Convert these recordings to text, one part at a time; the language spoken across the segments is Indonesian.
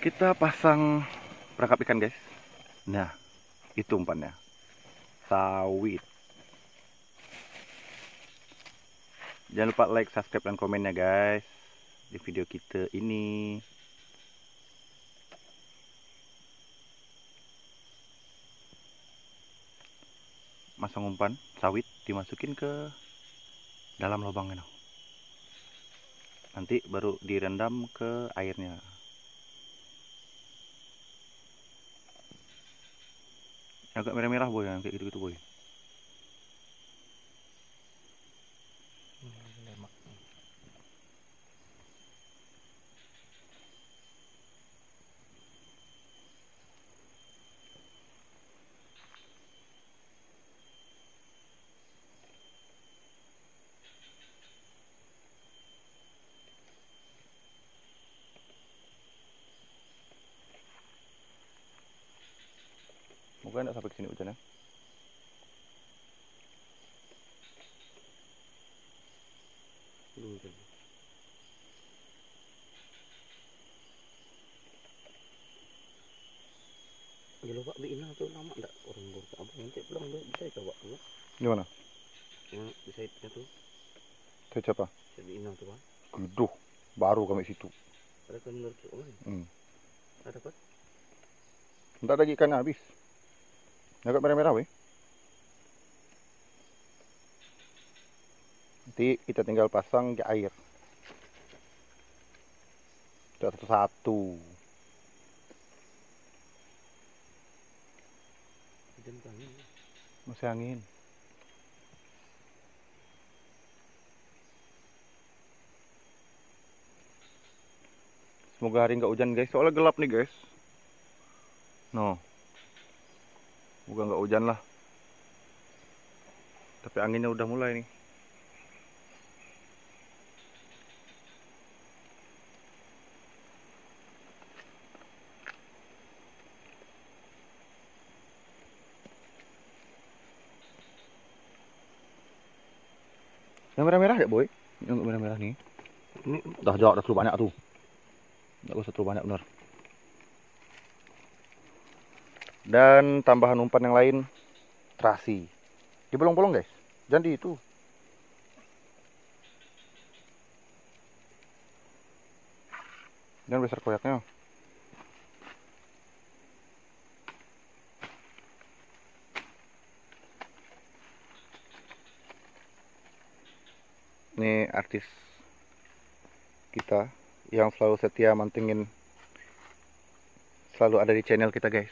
Kita pasang perangkap ikan, guys. Nah, itu umpannya. Sawit. Jangan lupa like, subscribe, dan komennya, guys, di video kita ini. Masang umpan sawit, dimasukin ke dalam lubangnya. Nanti baru direndam ke airnya. Agak merah-merah, boy, yang kayak gitu-gitu, boy. Moga enggak sampai ke sini hujannya. Ya lupa bikin tuh lama enggak orang gue ke abang nanti pulang bisa coba enggak? Gimana? Yang bisa itu tuh. Saya siapa? Saya bikin tuh kan. Geduh, baru kami situ. Ada kan menurut orang. Ada kan? Entar lagi ikannya habis. Agak merah-merah, weh. Nanti kita tinggal pasang di air. Satu-satu. Hujan angin. Masih angin. Semoga hari nggak hujan, guys. Soalnya gelap nih, guys. No. Semoga nggak hujan lah. Tapi anginnya udah mulai nih. Yang merah-merah ya, boy? Yang merah-merah nih. Ini Dah jauh, dah terlalu banyak tuh. Nggak usah terlalu banyak, bener. Dan tambahan umpan yang lain, terasi. Di bolong-bolong, guys. Jangan di itu. Jangan besar koyaknya. Ini artis kita yang selalu setia mantengin, selalu ada di channel kita, guys.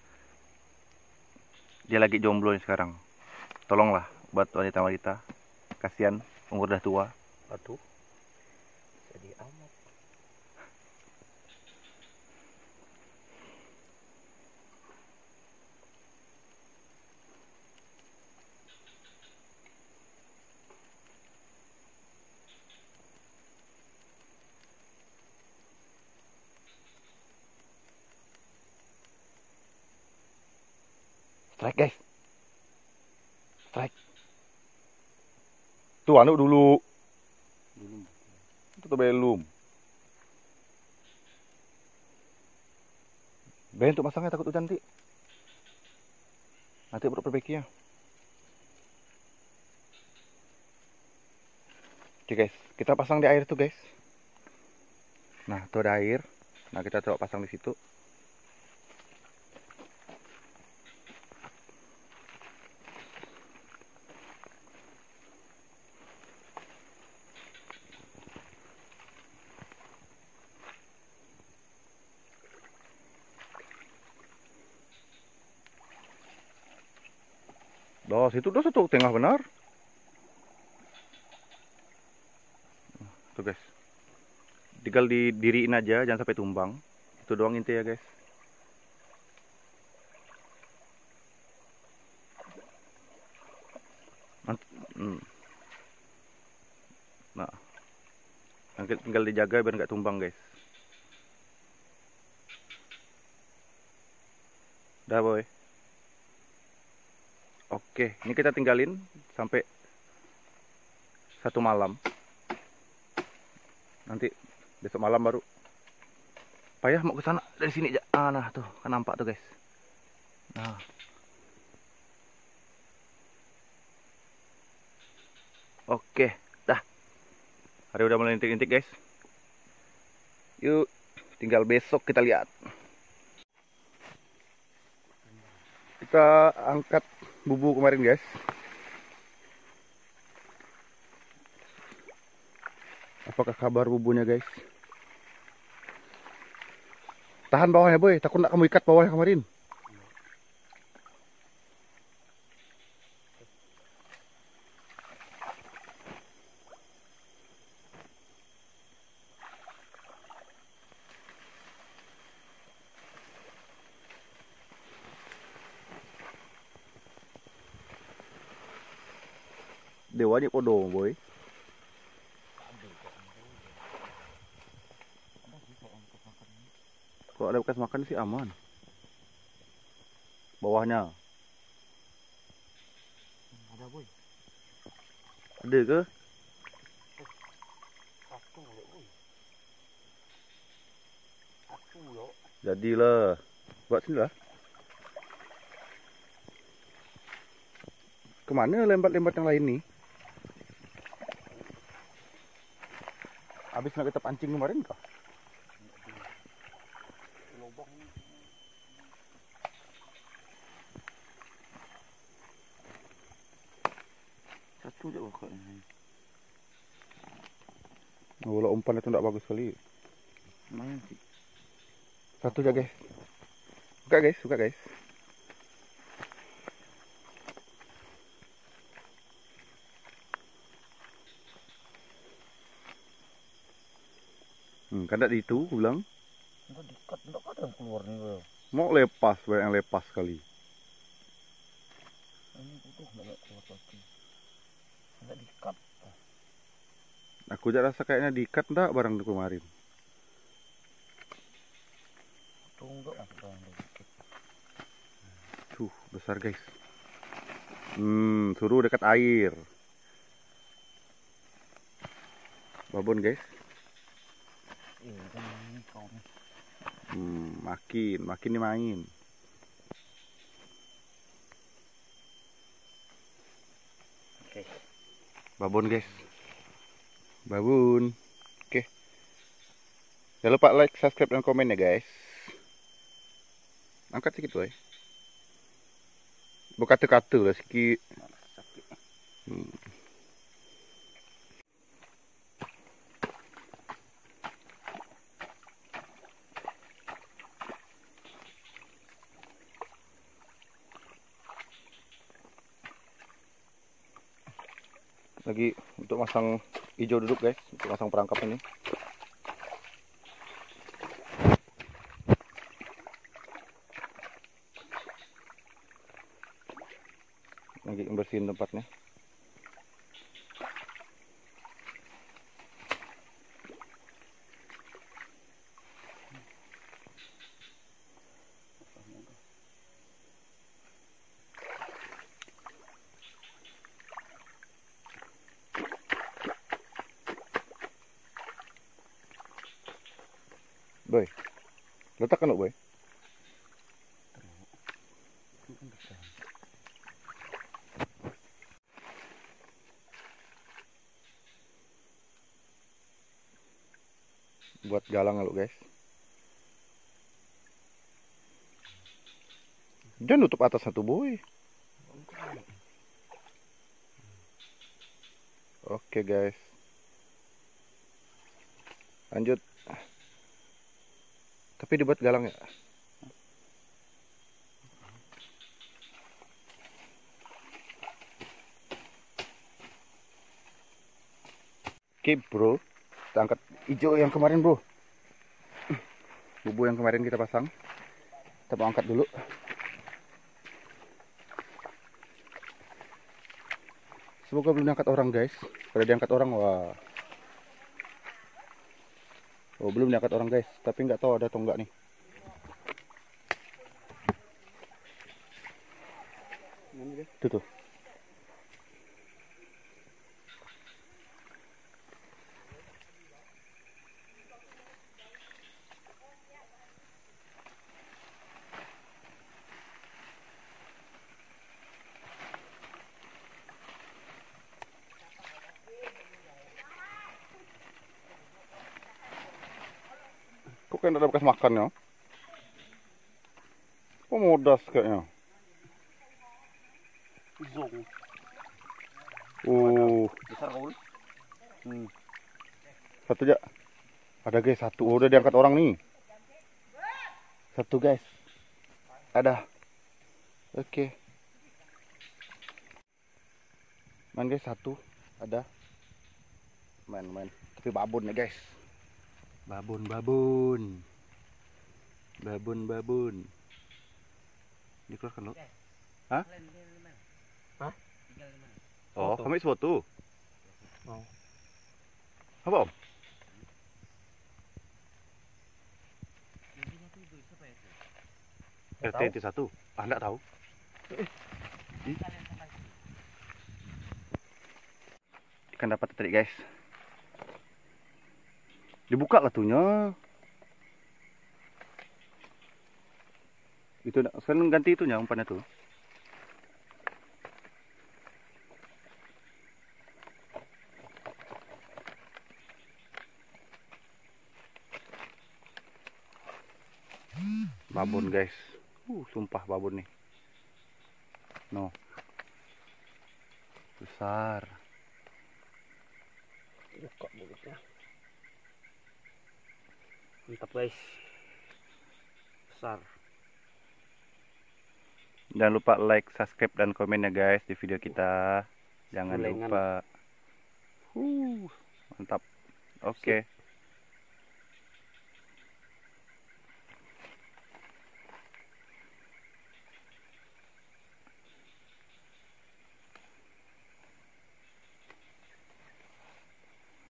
Dia lagi jomblo nih sekarang. Tolonglah buat wanita-wanita. Kasihan, umur udah tua. aduh. Jadi amat. Strike, guys. Strike. Tuh, anu dulu. Belum. Itu tuh belum. Ben, untuk masangnya takut hujan, nanti. Nanti baru perbaiki ya. Oke, guys. Kita pasang di air tuh, guys. Nah, tuh ada air. Nah, kita coba pasang di situ. Loh, situ udah satu tengah benar. Tuh, guys. Tinggal didiriin aja, jangan sampai tumbang. Itu doang inti ya, guys. Nah, tinggal dijaga biar nggak tumbang, guys. Dah, boy. Oke, ini kita tinggalin sampai 1 malam. Nanti besok malam baru Payah mau ke sana dari sini aja. Ah, nah tuh kan nampak tuh guys. Nah. Oke, dah. Hari udah mulai intik-intik guys. Yuk, tinggal besok kita lihat. Kita angkat bubu kemarin guys. Apakah kabar bubunya guys? Tahan bawahnya boy, takut nak kamu ikat bawahnya kemarin. Dewanya podong boy. Kalau ada bekas makan sih aman. Bawahnya. Ada boy. Ada ke? Satu ya boy. Satu yo. Jadilah. Buat sini lah. Kemana lembat-lembat yang lain nih? Habis nak kita pancing kemarin kah? Lubang. Satu je kok ini. Bola umpan itu tidak bagus sekali. Lumayan sih. Satu aja guys. Buka guys, buka guys. Kan tak di itu, aku bilang. Enggak dikat, enggak ada yang keluar nih bro. Mau lepas, banyak yang lepas sekali. Ini butuh enggak keluar lagi. Enggak dikat. Aku aja rasa kayaknya diikat enggak barang itu kemarin. Tunggu lah bang. Tuh, besar guys. Suruh dekat air. Babon guys. Ini kau nih. Makin nih main. Oke. Babon guys. Babon. Oke. Jangan lupa like, subscribe, dan komen ya guys. Angkat sedikit boy. Berkata-kata lah sikit. Lagi untuk masang hijau duduk guys, untuk masang perangkap ini. Lagi membersihin tempatnya. Boy, letakkan boy. Buat galang lo guys. Jangan tutup atas satu boy. Oke guys. Lanjut. Tapi dibuat galang ya. Oke bro, kita angkat hijau yang kemarin bro. Bubu yang kemarin kita pasang. Kita mau angkat dulu. Semoga belum diangkat orang guys. Kalau diangkat orang wah. Oh belum diangkat orang guys. Tapi nggak tahu ada atau enggak nih. Itu tuh. Kok kayak ada bekas makannya? Kok modas kayaknya? Zong. Besar kau. Satu aja. Ada guys, satu. Oh, udah diangkat orang nih. Satu guys. Ada. Oke. Main guys, satu. Ada. Main. Tapi babon nih guys. Babon. Dikeluarkan lo. Hah? Hah? Oh, kami sesuatu. Oh. Apa om? RT 1. Ah, enggak tahu. Ikan dapat tadi guys. Dibuka lah tuhnya. Itu sekarang ganti itunya umpannya tuh. Babon guys. Sumpah babon nih. No. Besar. Buka mulutnya. Mantap guys. Besar. Jangan lupa like, subscribe, dan komen ya guys di video kita. Jangan Ulengan. lupa. Mantap. Oke.